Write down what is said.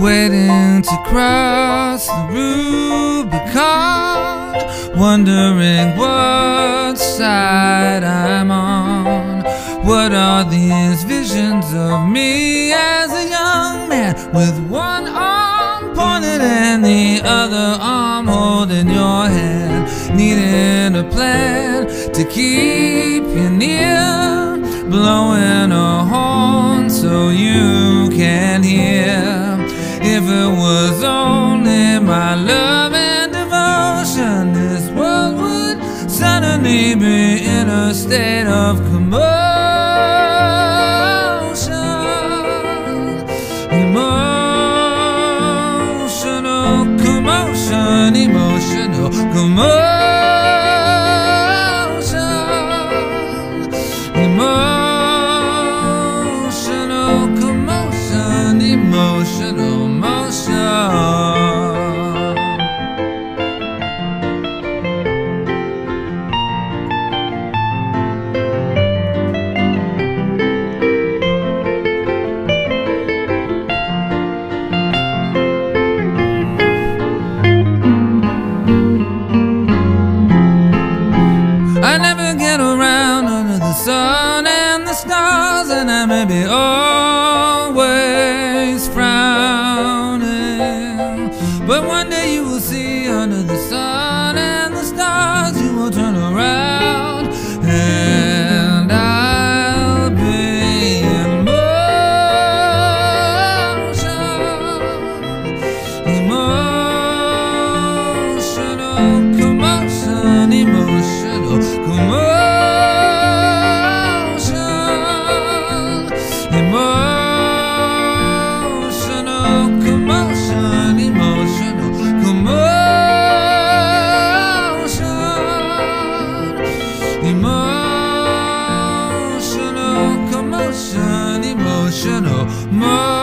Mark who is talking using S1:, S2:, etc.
S1: waiting to cross the Rubicon, wondering what side I'm on. What are these visions of me as a young man, with one arm pointed and the other arm holding your hand, needing a plan to keep you near, blowing a horn so you can hear. If it was only my love and devotion, this world would suddenly be in a state of commotion. Emotional commotion, emotional commotion, emotional commotion, emotional motion. I never get around under the sun and the stars, and I may be always frowning, but one day you will see under the sun and the stars, you will turn around and I'll be in motion. Emotional commotion, emotional commotion, emotional commotion, emotional commotion, emotional commotion, emotional motion.